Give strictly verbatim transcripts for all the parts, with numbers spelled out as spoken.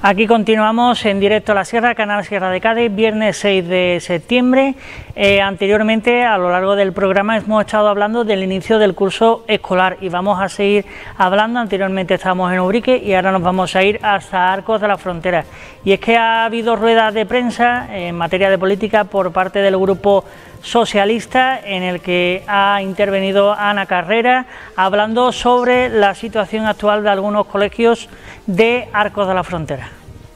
Aquí continuamos en directo a la Sierra, Canal Sierra de Cádiz, viernes seis de septiembre. Eh, anteriormente, a lo largo del programa, hemos estado hablando del inicio del curso escolar y vamos a seguir hablando. Anteriormente estábamos en Ubrique y ahora nos vamos a ir hasta Arcos de la Frontera. Y es que ha habido ruedas de prensa en materia de política por parte del Grupo Socialista, en el que ha intervenido Ana Carrera, hablando sobre la situación actual de algunos colegios de Arcos de la Frontera.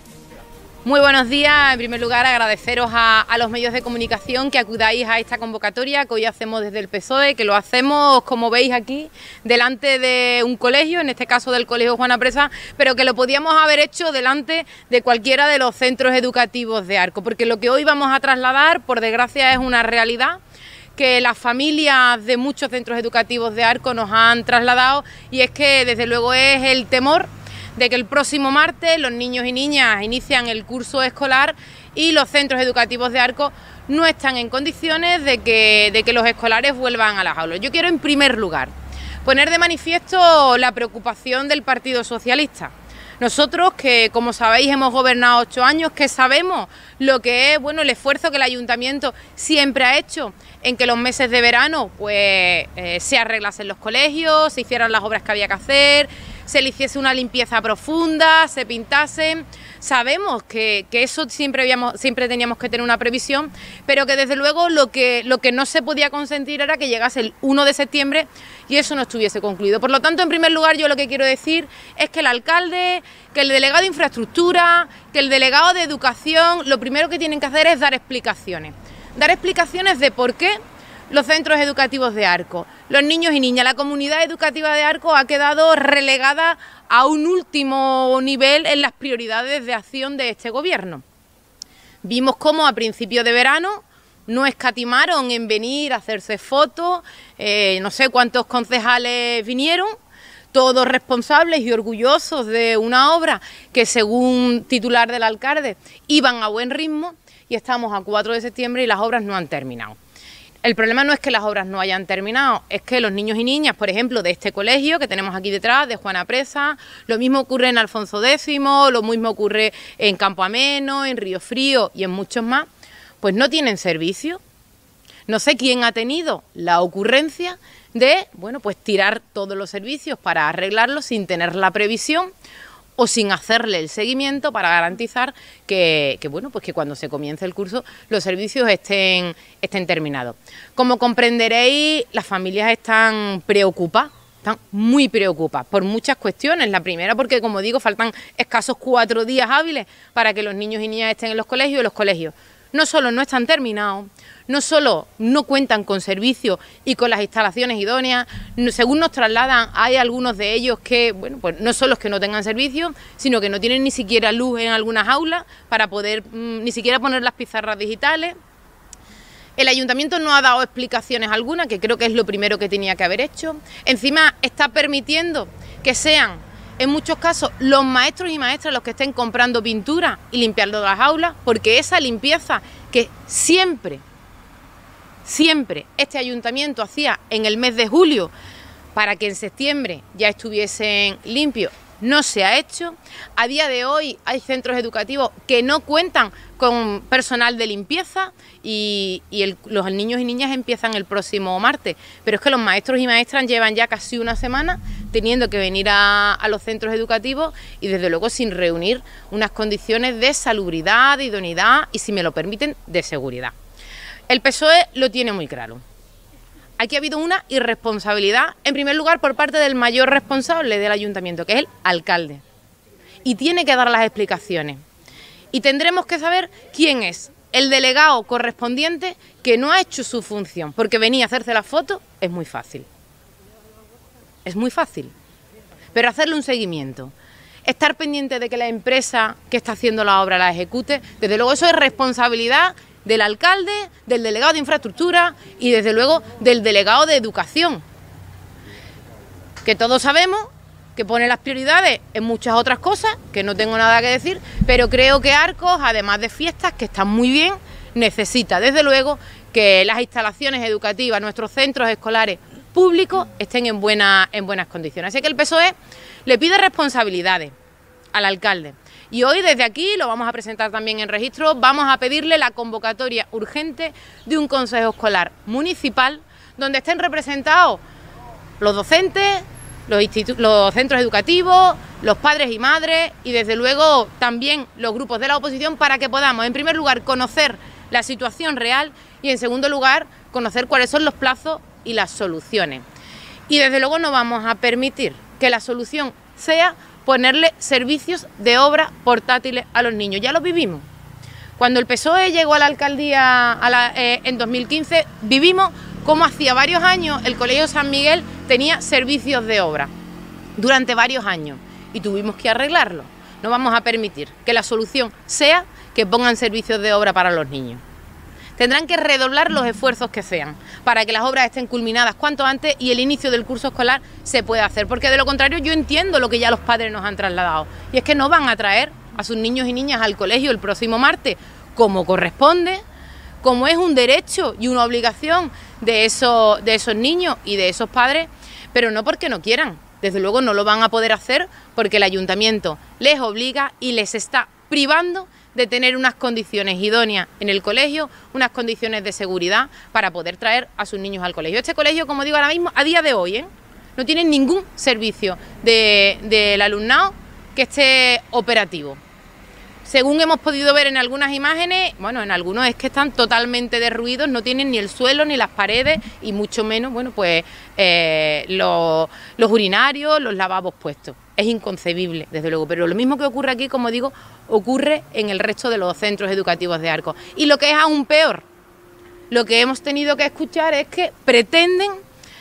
Muy buenos días. En primer lugar, agradeceros a, a los medios de comunicación que acudáis a esta convocatoria que hoy hacemos desde el P S O E, que lo hacemos, como veis aquí, delante de un colegio, en este caso del Colegio Juana Presa, pero que lo podíamos haber hecho delante de cualquiera de los centros educativos de Arcos, porque lo que hoy vamos a trasladar, por desgracia, es una realidad que las familias de muchos centros educativos de Arcos nos han trasladado, y es que desde luego es el temor de que el próximo martes los niños y niñas inician el curso escolar y los centros educativos de Arcos no están en condiciones de que, de que los escolares vuelvan a las aulas. Yo quiero, en primer lugar, poner de manifiesto la preocupación del Partido Socialista. Nosotros, que como sabéis hemos gobernado ocho años, que sabemos lo que es bueno el esfuerzo que el Ayuntamiento siempre ha hecho en que los meses de verano pues eh, se arreglasen los colegios, se hicieran las obras que había que hacer, se le hiciese una limpieza profunda, se pintasen. Sabemos que, que eso siempre, habíamos, siempre teníamos que tener una previsión, pero que desde luego lo que, lo que no se podía consentir era que llegase el uno de septiembre y eso no estuviese concluido. Por lo tanto, en primer lugar, yo lo que quiero decir es que el alcalde, que el delegado de infraestructura, que el delegado de educación, lo primero que tienen que hacer es dar explicaciones. Dar explicaciones de por qué los centros educativos de Arcos, los niños y niñas, la comunidad educativa de Arcos ha quedado relegada a un último nivel en las prioridades de acción de este gobierno. Vimos cómo a principios de verano no escatimaron en venir a hacerse fotos, eh, no sé cuántos concejales vinieron, todos responsables y orgullosos de una obra que, según titular del alcalde, iban a buen ritmo, y estamos a cuatro de septiembre y las obras no han terminado. El problema no es que las obras no hayan terminado, es que los niños y niñas, por ejemplo, de este colegio que tenemos aquí detrás, de Juana Presa, lo mismo ocurre en Alfonso Décimo, lo mismo ocurre en Campo Ameno, en Río Frío y en muchos más, pues no tienen servicio. No sé quién ha tenido la ocurrencia de, bueno, pues tirar todos los servicios para arreglarlos sin tener la previsión o sin hacerle el seguimiento para garantizar que, que, bueno, pues que cuando se comience el curso los servicios estén, estén terminados. Como comprenderéis, las familias están preocupadas, están muy preocupadas por muchas cuestiones. La primera porque, como digo, faltan escasos cuatro días hábiles para que los niños y niñas estén en los colegios, y los colegios no solo no están terminados, no solo no cuentan con servicios y con las instalaciones idóneas, según nos trasladan, hay algunos de ellos que, bueno, pues no son los que no tengan servicio, sino que no tienen ni siquiera luz en algunas aulas para poder mmm, ni siquiera poner las pizarras digitales. El ayuntamiento no ha dado explicaciones algunas, que creo que es lo primero que tenía que haber hecho. Encima está permitiendo que sean, en muchos casos, los maestros y maestras los que estén comprando pintura y limpiando las aulas, porque esa limpieza que siempre, siempre este ayuntamiento hacía en el mes de julio para que en septiembre ya estuviesen limpios, no se ha hecho. A día de hoy hay centros educativos que no cuentan con personal de limpieza y, y el, los niños y niñas empiezan el próximo martes, pero es que los maestros y maestras llevan ya casi una semana teniendo que venir a, a los centros educativos y desde luego sin reunir unas condiciones de salubridad, de idoneidad y, si me lo permiten, de seguridad. El P S O E lo tiene muy claro. Aquí ha habido una irresponsabilidad, en primer lugar, por parte del mayor responsable del ayuntamiento, que es el alcalde. Y tiene que dar las explicaciones. Y tendremos que saber quién es el delegado correspondiente que no ha hecho su función, porque venir a hacerse la foto es muy fácil. Es muy fácil. Pero hacerle un seguimiento, estar pendiente de que la empresa que está haciendo la obra la ejecute, desde luego eso es responsabilidad del alcalde, del delegado de infraestructura y desde luego del delegado de educación, que todos sabemos que pone las prioridades en muchas otras cosas, que no tengo nada que decir, pero creo que Arcos, además de fiestas, que están muy bien, necesita desde luego que las instalaciones educativas, nuestros centros escolares públicos estén en, buena, en buenas condiciones. Así que el P S O E le pide responsabilidades al alcalde Y hoy desde aquí, lo vamos a presentar también en registro, vamos a pedirle la convocatoria urgente de un consejo escolar municipal donde estén representados los docentes, los, los centros educativos, los padres y madres y desde luego también los grupos de la oposición para que podamos en primer lugar conocer la situación real y en segundo lugar conocer cuáles son los plazos y las soluciones. Y desde luego no vamos a permitir que la solución sea ponerle servicios de obra portátiles a los niños. Ya lo vivimos. Cuando el P S O E llegó a la alcaldía a la, eh, en dos mil quince, vivimos cómo hacía varios años el Colegio San Miguel tenía servicios de obra, durante varios años, y tuvimos que arreglarlo. No vamos a permitir que la solución sea que pongan servicios de obra para los niños. Tendrán que redoblar los esfuerzos que sean para que las obras estén culminadas cuanto antes y el inicio del curso escolar se pueda hacer, porque de lo contrario yo entiendo lo que ya los padres nos han trasladado, y es que no van a traer a sus niños y niñas al colegio el próximo martes, como corresponde, como es un derecho y una obligación de esos, de esos niños y de esos padres, pero no porque no quieran, desde luego no lo van a poder hacer porque el ayuntamiento les obliga y les está privando de tener unas condiciones idóneas en el colegio, unas condiciones de seguridad para poder traer a sus niños al colegio. Este colegio, como digo ahora mismo, a día de hoy, ¿eh? no tiene ningún servicio de, del alumnado que esté operativo. Según hemos podido ver en algunas imágenes, bueno, en algunos es que están totalmente derruidos, no tienen ni el suelo ni las paredes y mucho menos, bueno, pues eh, los, los urinarios, los lavabos puestos. Es inconcebible, desde luego, pero lo mismo que ocurre aquí, como digo, ocurre en el resto de los centros educativos de Arcos. Y lo que es aún peor, lo que hemos tenido que escuchar es que pretenden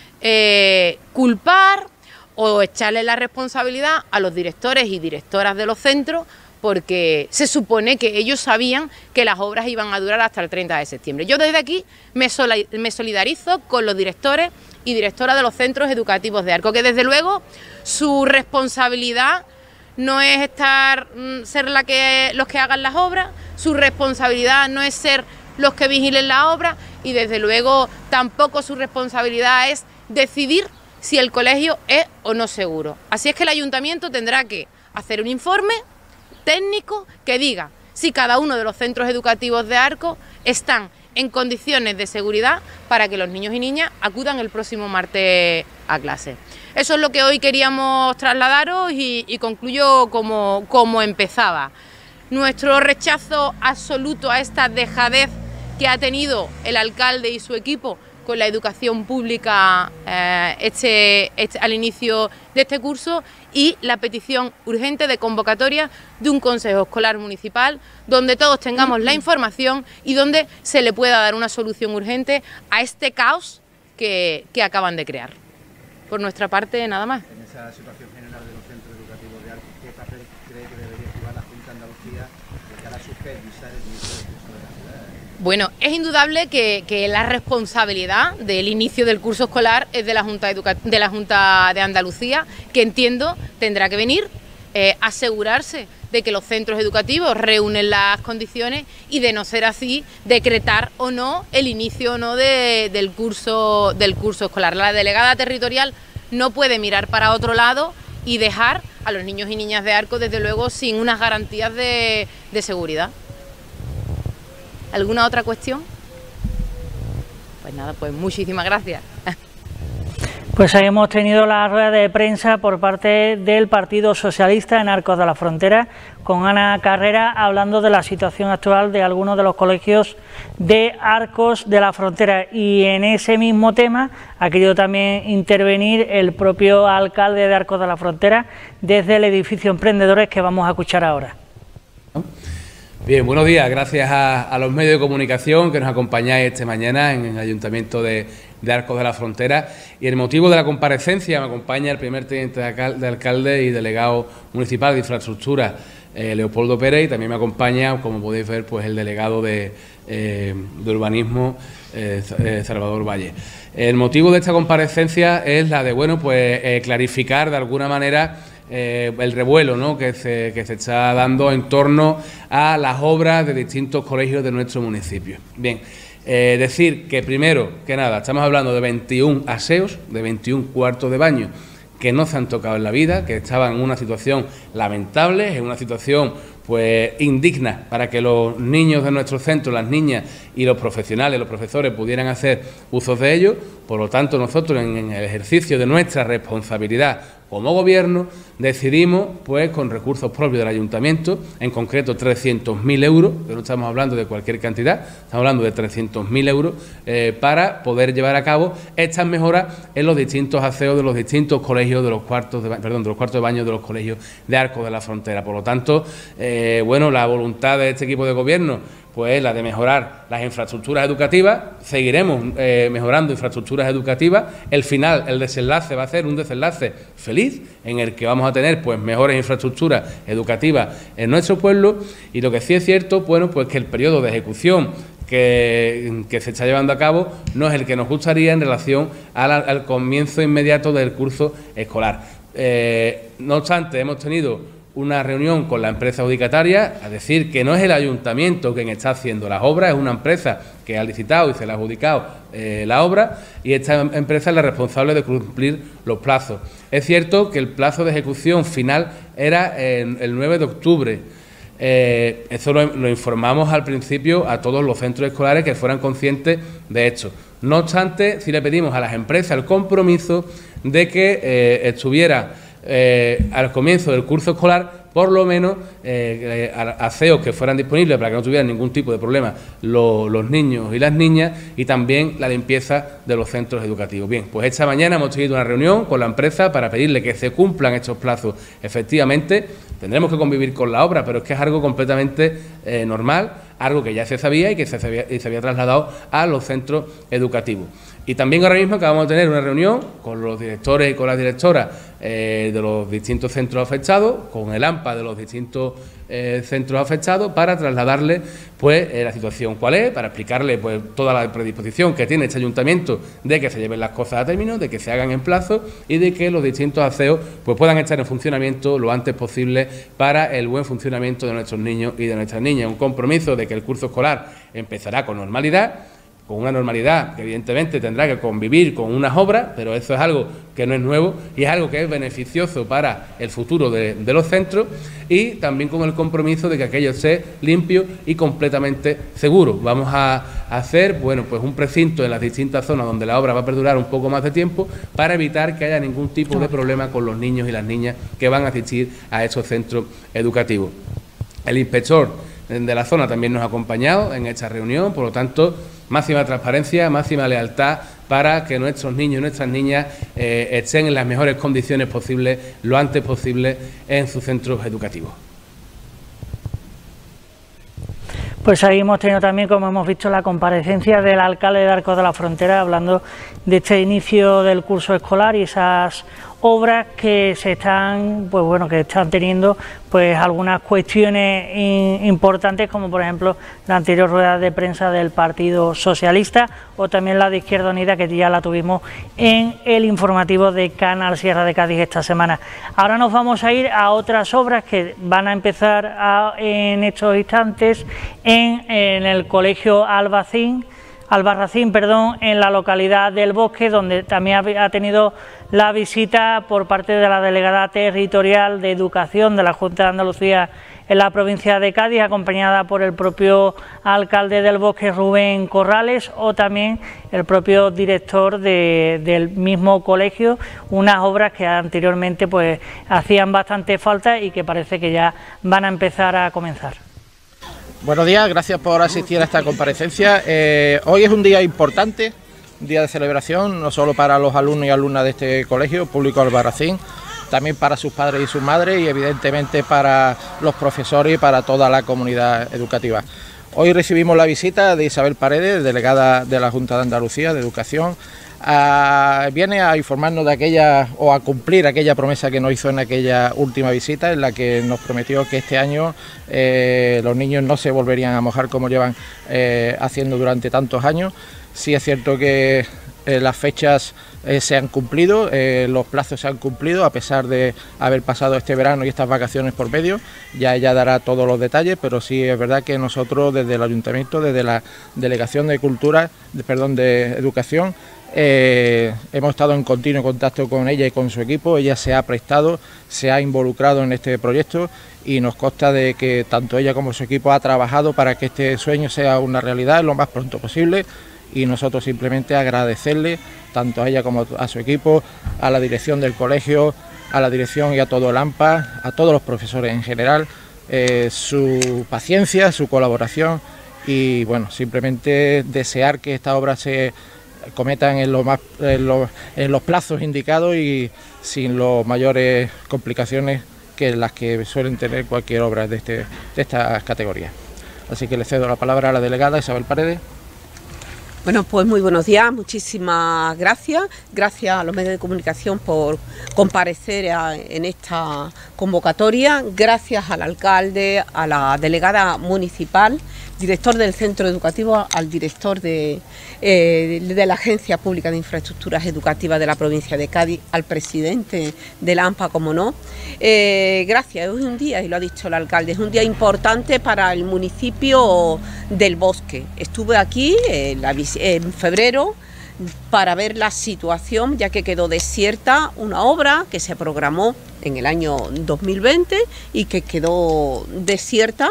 eh, culpar o echarle la responsabilidad a los directores y directoras de los centros porque se supone que ellos sabían que las obras iban a durar hasta el treinta de septiembre. Yo desde aquí me solidarizo con los directores y directoras de los centros educativos de Arcos, que desde luego su responsabilidad no es estar ser la que, los que hagan las obras, su responsabilidad no es ser los que vigilen la obra y desde luego tampoco su responsabilidad es decidir si el colegio es o no seguro. Así es que el ayuntamiento tendrá que hacer un informe técnico que diga si cada uno de los centros educativos de Arcos están en condiciones de seguridad para que los niños y niñas acudan el próximo martes a clase. Eso es lo que hoy queríamos trasladaros y, y concluyo como, como empezaba. Nuestro rechazo absoluto a esta dejadez que ha tenido el alcalde y su equipo con la educación pública eh, este, este, al inicio de este curso y la petición urgente de convocatoria de un consejo escolar municipal donde todos tengamos la información y donde se le pueda dar una solución urgente a este caos que, que acaban de crear. Por nuestra parte, nada más. En esa situación general de los centros educativos de Arcos, ¿qué papel cree que debería jugar la Junta de Andalucía de cara a supervisar el inicio del curso de la ciudad? Bueno, es indudable que, que la responsabilidad del inicio del curso escolar es de la Junta, Educa de, la Junta de Andalucía, que entiendo tendrá que venir, eh, asegurarse de que los centros educativos reúnen las condiciones y de no ser así, decretar o no el inicio o no de, del, curso, del curso escolar. La delegada territorial no puede mirar para otro lado y dejar a los niños y niñas de Arcos, desde luego, sin unas garantías de, de seguridad. ¿Alguna otra cuestión? Pues nada, pues muchísimas gracias. Pues ahí hemos tenido la rueda de prensa por parte del Partido Socialista en Arcos de la Frontera, con Ana Carrera hablando de la situación actual de algunos de los colegios de Arcos de la Frontera. Y en ese mismo tema ha querido también intervenir el propio alcalde de Arcos de la Frontera desde el edificio Emprendedores, que vamos a escuchar ahora. Bien, buenos días. Gracias a, a los medios de comunicación que nos acompañáis esta mañana en el Ayuntamiento de, de Arcos de la Frontera. Y el motivo de la comparecencia me acompaña el primer teniente de alcalde, de alcalde y delegado municipal de infraestructura, eh, Leopoldo Pérez, y también me acompaña, como podéis ver, pues el delegado de, eh, de urbanismo, eh, Salvador Valle. El motivo de esta comparecencia es la de, bueno, pues eh, clarificar de alguna manera Eh, el revuelo, ¿no?, que, se, que se está dando en torno a las obras de distintos colegios de nuestro municipio. Bien, eh, decir que primero que nada estamos hablando de veintiún aseos, de veintiún cuartos de baño que no se han tocado en la vida, que estaban en una situación lamentable, en una situación pues indigna para que los niños de nuestro centro, las niñas y los profesionales, los profesores pudieran hacer usos de ellos. Por lo tanto, nosotros en, en el ejercicio de nuestra responsabilidad como Gobierno decidimos, pues con recursos propios del Ayuntamiento, en concreto trescientos mil euros, que no estamos hablando de cualquier cantidad, estamos hablando de trescientos mil euros, eh, para poder llevar a cabo estas mejoras en los distintos aseos de los distintos colegios, de los cuartos de, perdón, de los cuartos de baño de los colegios de Arcos de la Frontera. Por lo tanto, eh, bueno, la voluntad de este equipo de Gobierno pues la de mejorar las infraestructuras educativas. Seguiremos eh, mejorando infraestructuras educativas. El final, el desenlace va a ser un desenlace feliz en el que vamos a tener pues mejores infraestructuras educativas en nuestro pueblo. Y lo que sí es cierto, bueno, pues que el periodo de ejecución que, que se está llevando a cabo no es el que nos gustaría en relación a la, al comienzo inmediato del curso escolar. Eh, no obstante, hemos tenido una reunión con la empresa adjudicataria, a decir que no es el Ayuntamiento quien está haciendo las obras, es una empresa que ha licitado y se le ha adjudicado eh, la obra, y esta empresa es la responsable de cumplir los plazos. Es cierto que el plazo de ejecución final era eh, el nueve de octubre. Eh, eso lo, lo informamos al principio a todos los centros escolares que fueran conscientes de esto. No obstante, sí le pedimos a las empresas el compromiso de que eh, estuviera Eh, al comienzo del curso escolar, por lo menos, eh, eh, aseos que fueran disponibles para que no tuvieran ningún tipo de problema los, los niños y las niñas, y también la limpieza de los centros educativos. Bien, pues esta mañana hemos tenido una reunión con la empresa para pedirle que se cumplan estos plazos. Efectivamente, tendremos que convivir con la obra, pero es que es algo completamente eh, normal, algo que ya se sabía y que se había, y se había trasladado a los centros educativos. Y también ahora mismo acabamos de tener una reunión con los directores y con las directoras eh, de los distintos centros afectados, con el AMPA de los distintos eh, centros afectados, para trasladarle pues eh, la situación cuál es, para explicarle pues toda la predisposición que tiene este ayuntamiento de que se lleven las cosas a término, de que se hagan en plazo y de que los distintos aseos pues puedan estar en funcionamiento lo antes posible para el buen funcionamiento de nuestros niños y de nuestras niñas. Un compromiso de que el curso escolar empezará con normalidad, con una normalidad que evidentemente tendrá que convivir con unas obras, pero eso es algo que no es nuevo y es algo que es beneficioso para el futuro de, de los centros, y también con el compromiso de que aquello esté limpio y completamente seguro. Vamos a hacer, bueno, pues un precinto en las distintas zonas donde la obra va a perdurar un poco más de tiempo, para evitar que haya ningún tipo de problema con los niños y las niñas que van a asistir a esos centros educativos. El inspector de la zona también nos ha acompañado en esta reunión, por lo tanto, máxima transparencia, máxima lealtad para que nuestros niños y nuestras niñas eh, estén en las mejores condiciones posibles, lo antes posible, en sus centros educativos. Pues ahí hemos tenido también, como hemos visto, la comparecencia del alcalde de Arcos de la Frontera, hablando de este inicio del curso escolar y esas obras que se están, pues bueno, que están teniendo pues algunas cuestiones in, importantes, como por ejemplo la anterior rueda de prensa del Partido Socialista, o también la de Izquierda Unida, que ya la tuvimos en el informativo de Canal Sierra de Cádiz esta semana. Ahora nos vamos a ir a otras obras que van a empezar a, en estos instantes en, en el Colegio Albarracín, Albarracín, perdón, en la localidad del Bosque, donde también ha tenido la visita por parte de la Delegada Territorial de Educación de la Junta de Andalucía en la provincia de Cádiz, acompañada por el propio alcalde del Bosque, Rubén Corrales, o también el propio director de, del mismo colegio, unas obras que anteriormente pues hacían bastante falta y que parece que ya van a empezar a comenzar. Buenos días, gracias por asistir a esta comparecencia. Eh, hoy es un día importante, un día de celebración, no solo para los alumnos y alumnas de este colegio público Albarracín, también para sus padres y sus madres, y evidentemente para los profesores y para toda la comunidad educativa. Hoy recibimos la visita de Isabel Paredes, delegada de la Junta de Andalucía de Educación. A, viene a informarnos de aquella, o a cumplir aquella promesa que nos hizo en aquella última visita, en la que nos prometió que este año eh, los niños no se volverían a mojar como llevan eh, haciendo durante tantos años. Sí es cierto que eh, las fechas eh, se han cumplido, eh, los plazos se han cumplido, a pesar de haber pasado este verano y estas vacaciones por medio. Ya ella dará todos los detalles, pero sí es verdad que nosotros desde el Ayuntamiento, desde la Delegación de Cultura, de, perdón, de Educación, Eh, hemos estado en continuo contacto con ella y con su equipo. Ella se ha prestado, se ha involucrado en este proyecto y nos consta de que tanto ella como su equipo ha trabajado para que este sueño sea una realidad lo más pronto posible, y nosotros simplemente agradecerle tanto a ella como a su equipo, a la dirección del colegio, a la dirección y a todo el AMPA, a todos los profesores en general, eh, su paciencia, su colaboración, y bueno, simplemente desear que esta obra se cometan en, lo más, en, los, en los plazos indicados y sin las mayores complicaciones que las que suelen tener cualquier obra de, este, de estas categorías. Así que le cedo la palabra a la delegada Isabel Paredes. Bueno, pues muy buenos días, muchísimas gracias. Gracias a los medios de comunicación por comparecer a, en esta convocatoria. Gracias al alcalde, a la delegada municipal, director del centro educativo, al director de, eh, de la Agencia Pública de Infraestructuras Educativas de la provincia de Cádiz, al presidente de la AMPA, como no. Eh, gracias, hoy es un día, y lo ha dicho el alcalde, es un día importante para el municipio del Bosque. Estuve aquí en, la, en febrero para ver la situación, ya que quedó desierta una obra que se programó en el año dos mil veinte y que quedó desierta,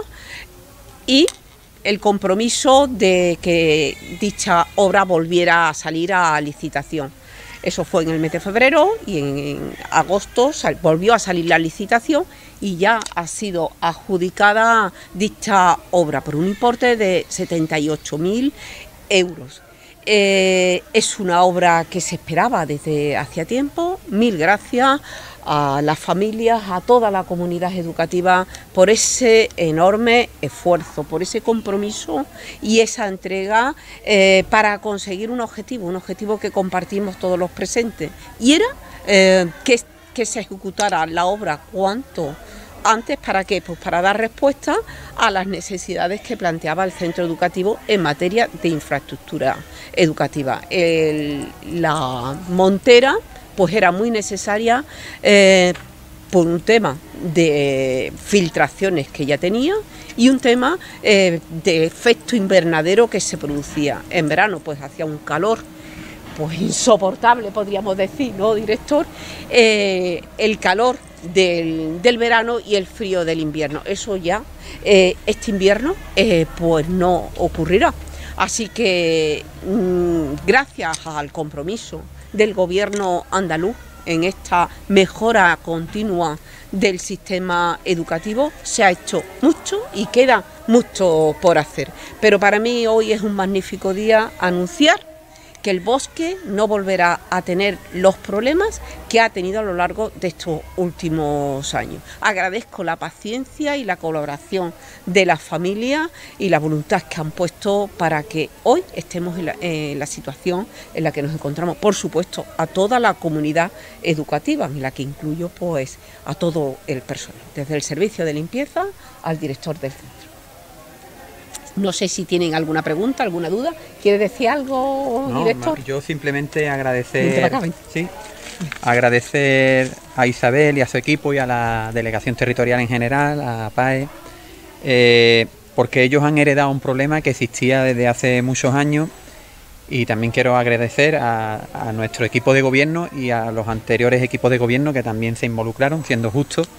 y el compromiso de que dicha obra volviera a salir a licitación. Eso fue en el mes de febrero, y en, en agosto sal, volvió a salir la licitación y ya ha sido adjudicada dicha obra por un importe de setenta y ocho mil euros. Eh, es una obra que se esperaba desde hacía tiempo. Mil gracias a las familias, a toda la comunidad educativa por ese enorme esfuerzo, por ese compromiso y esa entrega eh, para conseguir un objetivo, un objetivo que compartimos todos los presentes, y era eh, que, que se ejecutara la obra cuanto antes. ¿Para qué? Pues para dar respuesta a las necesidades que planteaba el centro educativo en materia de infraestructura educativa. El, la montera pues era muy necesaria eh, por un tema de filtraciones que ya tenía y un tema eh, de efecto invernadero que se producía. En verano pues hacía un calor pues insoportable, podríamos decir, ¿no, director? Eh, el calor del, del verano y el frío del invierno. Eso ya, eh, este invierno, eh, pues no ocurrirá. Así que mmm, gracias al compromiso del gobierno andaluz en esta mejora continua del sistema educativo, se ha hecho mucho y queda mucho por hacer. Pero para mí hoy es un magnífico día anunciar que el Bosque no volverá a tener los problemas que ha tenido a lo largo de estos últimos años. Agradezco la paciencia y la colaboración de las familias y la voluntad que han puesto para que hoy estemos en la, en la situación en la que nos encontramos. Por supuesto, a toda la comunidad educativa, en la que incluyo pues a todo el personal, desde el servicio de limpieza al director del centro. No sé si tienen alguna pregunta, alguna duda. ¿Quiere decir algo, no, director? Yo simplemente agradecer, sí, agradecer a Isabel y a su equipo y a la delegación territorial en general, a P A E, eh, porque ellos han heredado un problema que existía desde hace muchos años, y también quiero agradecer a, a nuestro equipo de gobierno y a los anteriores equipos de gobierno que también se involucraron, siendo justos.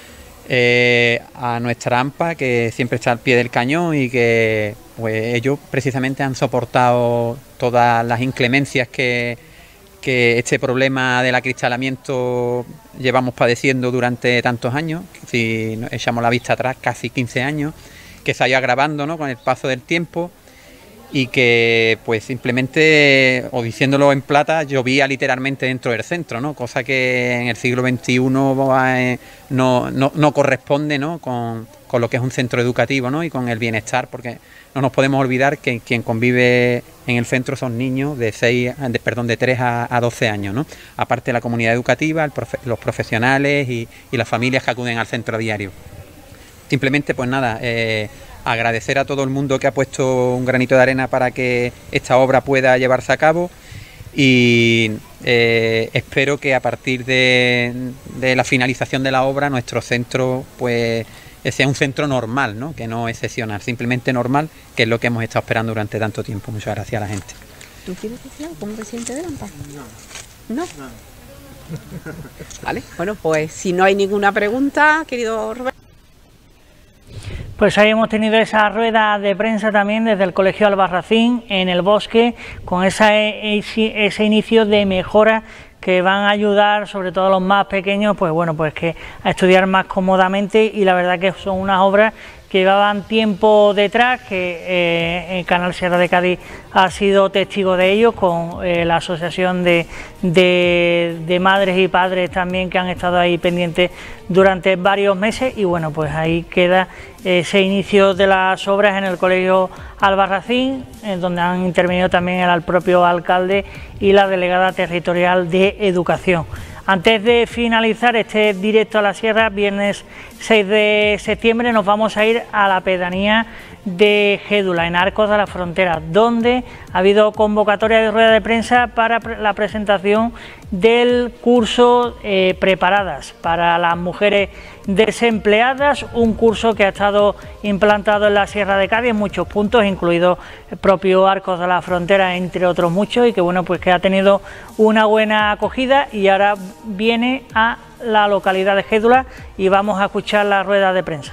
Eh, a nuestra AMPA, que siempre está al pie del cañón y que pues ellos precisamente han soportado todas las inclemencias que, que este problema del acristalamiento llevamos padeciendo durante tantos años. Si echamos la vista atrás, casi quince años, que se ha ido agravando, ¿no?, con el paso del tiempo, y que pues simplemente, o diciéndolo en plata, llovía literalmente dentro del centro, ¿no?, cosa que en el siglo veintiuno eh, no, no, no corresponde, ¿no?, con, con lo que es un centro educativo, ¿no?, y con el bienestar, porque no nos podemos olvidar que quien convive en el centro son niños de seis, de, perdón, de tres a doce años, ¿no?, aparte de la comunidad educativa, el profe, los profesionales y, y las familias que acuden al centro a diario. Simplemente, pues nada, eh, agradecer a todo el mundo que ha puesto un granito de arena para que esta obra pueda llevarse a cabo, y eh, espero que a partir de, de la finalización de la obra nuestro centro pues sea un centro normal, ¿no?, que no excepcional, simplemente normal, que es lo que hemos estado esperando durante tanto tiempo. Muchas gracias a la gente. ¿Tú quieres decir algo como presidente de AMPA? No. ¿No? No. Vale, bueno, pues si no hay ninguna pregunta, querido Roberto. Pues ahí hemos tenido esa rueda de prensa también desde el Colegio Albarracín en el Bosque, con esa, ese, ese inicio de mejora que van a ayudar sobre todo a los más pequeños, pues bueno, pues que a estudiar más cómodamente, y la verdad que son unas obras que llevaban tiempo detrás, que eh, el Canal Sierra de Cádiz ha sido testigo de ello, con eh, la asociación de, de, de madres y padres también, que han estado ahí pendientes durante varios meses, y bueno, pues ahí queda ese inicio de las obras en el Colegio Albarracín, en donde han intervenido también el propio alcalde y la delegada territorial de Educación. Antes de finalizar este directo a la Sierra, viernes seis de septiembre, nos vamos a ir a la pedanía de Gédula, en Arcos de la Frontera, donde ha habido convocatoria de rueda de prensa para la presentación del curso eh, Preparadas para las mujeres desempleadas, un curso que ha estado implantado en la Sierra de Cádiz en muchos puntos, incluido el propio Arcos de la Frontera, entre otros muchos, y que bueno, pues que ha tenido una buena acogida, y ahora viene a la localidad de Gédula y vamos a escuchar la rueda de prensa.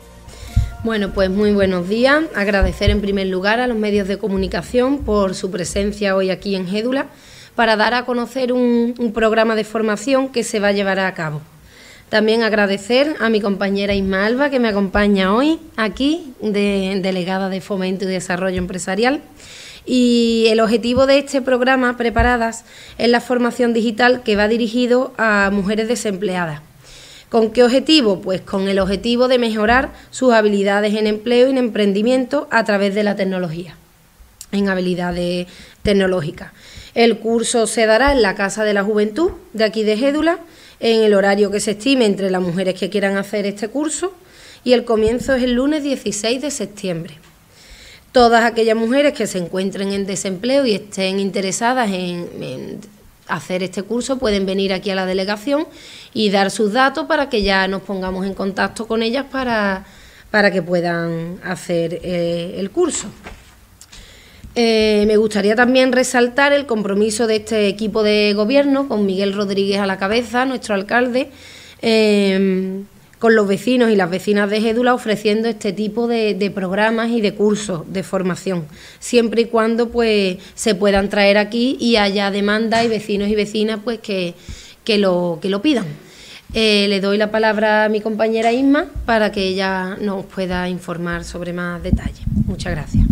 Bueno, pues muy buenos días. Agradecer en primer lugar a los medios de comunicación por su presencia hoy aquí en Gédula para dar a conocer un, un programa de formación que se va a llevar a cabo. También agradecer a mi compañera Isma Alba, que me acompaña hoy aquí, de, delegada de Fomento y Desarrollo Empresarial. Y el objetivo de este programa, Preparadas, es la formación digital que va dirigido a mujeres desempleadas. ¿Con qué objetivo? Pues con el objetivo de mejorar sus habilidades en empleo y en emprendimiento a través de la tecnología, en habilidades tecnológicas. El curso se dará en la Casa de la Juventud de aquí de Gédula, en el horario que se estime entre las mujeres que quieran hacer este curso, y el comienzo es el lunes dieciséis de septiembre. Todas aquellas mujeres que se encuentren en desempleo y estén interesadas en, en hacer este curso pueden venir aquí a la delegación y dar sus datos para que ya nos pongamos en contacto con ellas para, para que puedan hacer eh, el curso. Eh, me gustaría también resaltar el compromiso de este equipo de gobierno, con Miguel Rodríguez a la cabeza, nuestro alcalde, eh, con los vecinos y las vecinas de Gédula, ofreciendo este tipo de, de programas y de cursos de formación, siempre y cuando pues se puedan traer aquí y haya demanda y vecinos y vecinas pues que, que, lo, que lo pidan. Eh, le doy la palabra a mi compañera Isma para que ella nos pueda informar sobre más detalles. Muchas gracias.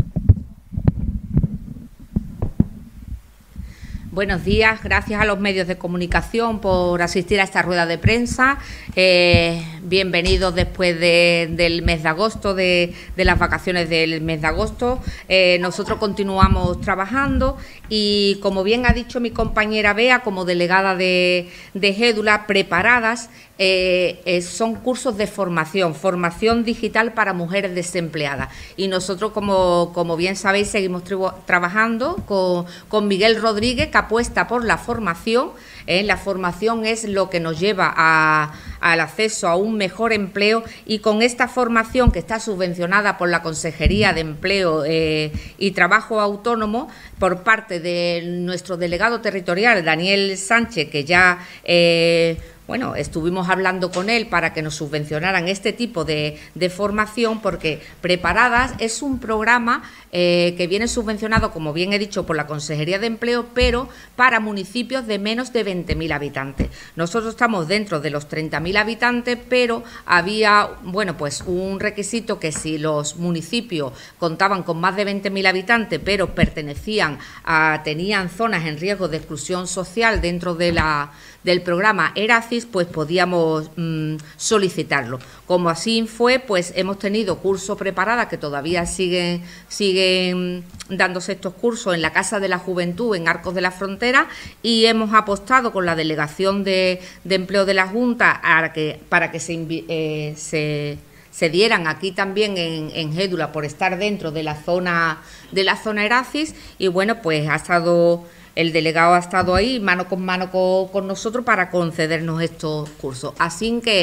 Buenos días, gracias a los medios de comunicación por asistir a esta rueda de prensa. Eh, bienvenidos después de, del mes de agosto, de, de las vacaciones del mes de agosto. Eh, nosotros continuamos trabajando y, como bien ha dicho mi compañera Bea, como delegada de, de Gédula, Preparadas, eh, eh, son cursos de formación, formación digital para mujeres desempleadas. Y nosotros, como, como bien sabéis, seguimos trabajando con, con Miguel Rodríguez, que apuesta por la formación. ¿eh? La formación es lo que nos lleva a, al acceso a un mejor empleo, y con esta formación, que está subvencionada por la Consejería de Empleo eh, y Trabajo Autónomo por parte de nuestro delegado territorial, Daniel Sánchez, que ya eh, bueno, estuvimos hablando con él para que nos subvencionaran este tipo de, de formación, porque Preparadas es un programa eh, que viene subvencionado, como bien he dicho, por la Consejería de Empleo, pero para municipios de menos de veinte mil habitantes. Nosotros estamos dentro de los treinta mil habitantes, pero había, bueno, pues un requisito, que si los municipios contaban con más de veinte mil habitantes, pero pertenecían a, tenían zonas en riesgo de exclusión social dentro de la del programa Eracis, pues podíamos mmm, solicitarlo. Como así fue, pues hemos tenido cursos Preparadas, que todavía siguen, siguen dándose estos cursos en la Casa de la Juventud, en Arcos de la Frontera, y hemos apostado con la Delegación de, de Empleo de la Junta a que, para que se, eh, se, se dieran aquí también en, en Gédula, por estar dentro de la zona, de la zona Eracis, y bueno, pues ha estado... El delegado ha estado ahí mano con mano con, con nosotros para concedernos estos cursos. Así que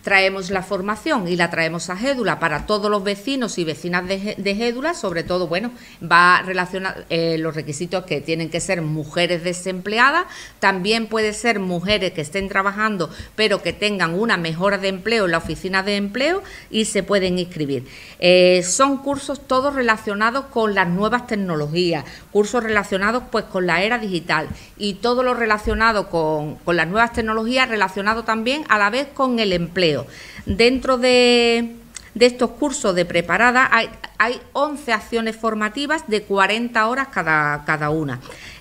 traemos la formación y la traemos a Gédula para todos los vecinos y vecinas de, de Gédula, sobre todo, bueno, va a relacionar eh, los requisitos que tienen que ser mujeres desempleadas, también puede ser mujeres que estén trabajando pero que tengan una mejora de empleo en la oficina de empleo y se pueden inscribir. Eh, son cursos todos relacionados con las nuevas tecnologías, cursos relacionados pues con la era digital y todo lo relacionado con, con las nuevas tecnologías relacionado también a la vez con el empleo. Dentro de, de estos cursos de preparada hay, hay once acciones formativas de cuarenta horas cada, cada una.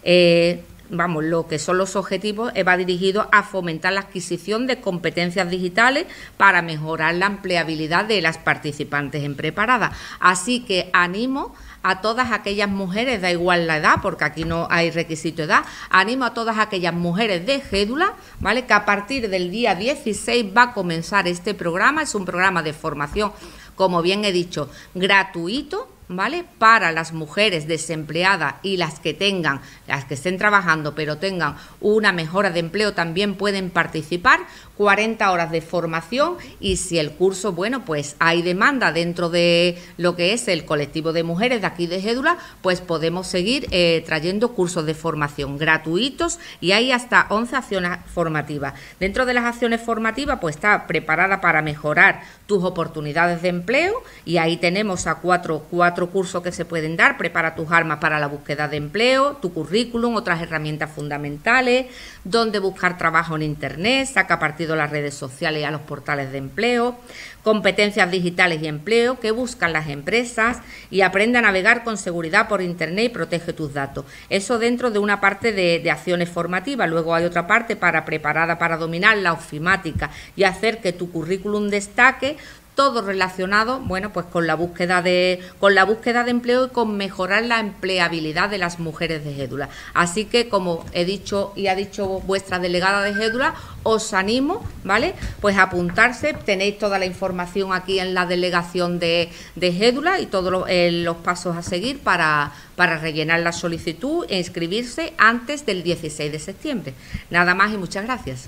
Eh, Vamos, lo que son los objetivos eh, va dirigido a fomentar la adquisición de competencias digitales para mejorar la empleabilidad de las participantes en preparada. Así que animo a todas aquellas mujeres, da igual la edad, porque aquí no hay requisito de edad, animo a todas aquellas mujeres de Gédula, ¿vale?, que a partir del día dieciséis va a comenzar este programa. Es un programa de formación, como bien he dicho, gratuito, ¿vale?, para las mujeres desempleadas y las que tengan, las que estén trabajando pero tengan una mejora de empleo también pueden participar, cuarenta horas de formación y si el curso, bueno, pues hay demanda dentro de lo que es el colectivo de mujeres de aquí de Gédula, pues podemos seguir eh, trayendo cursos de formación gratuitos y hay hasta once acciones formativas. Dentro de las acciones formativas pues está preparada para mejorar tus oportunidades de empleo y ahí tenemos a cuatro, cuatro cursos que se pueden dar: prepara tus armas para la búsqueda de empleo, tu currículum, otras herramientas fundamentales, dónde buscar trabajo en internet, saca partido a las redes sociales y a los portales de empleo, competencias digitales y empleo, que buscan las empresas y aprende a navegar con seguridad por internet y protege tus datos. Eso dentro de una parte de, de acciones formativas. Luego hay otra parte para preparada para dominar la ofimática y hacer que tu currículum destaque, todo relacionado, bueno, pues con la búsqueda de con la búsqueda de empleo y con mejorar la empleabilidad de las mujeres de Gédula. Así que, como he dicho y ha dicho vuestra delegada de Gédula, os animo, ¿vale?, pues a apuntarse. Tenéis toda la información aquí en la delegación de, de Gédula y todos los, eh, los pasos a seguir para, para rellenar la solicitud e inscribirse antes del dieciséis de septiembre. Nada más y muchas gracias.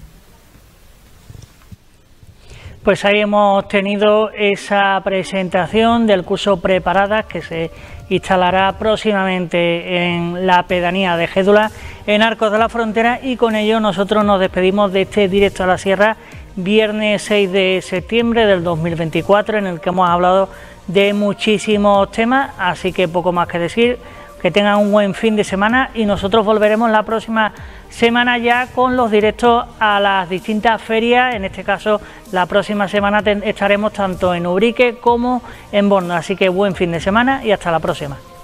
Pues ahí hemos tenido esa presentación del curso Preparadas que se instalará próximamente en la pedanía de Gédula, en Arcos de la Frontera, y con ello nosotros nos despedimos de este Directo a la Sierra, viernes seis de septiembre del dos mil veinticuatro, en el que hemos hablado de muchísimos temas, así que poco más que decir. Que tengan un buen fin de semana y nosotros volveremos la próxima semana ya con los directos a las distintas ferias. En este caso, la próxima semana estaremos tanto en Ubrique como en Borno. Así que buen fin de semana y hasta la próxima.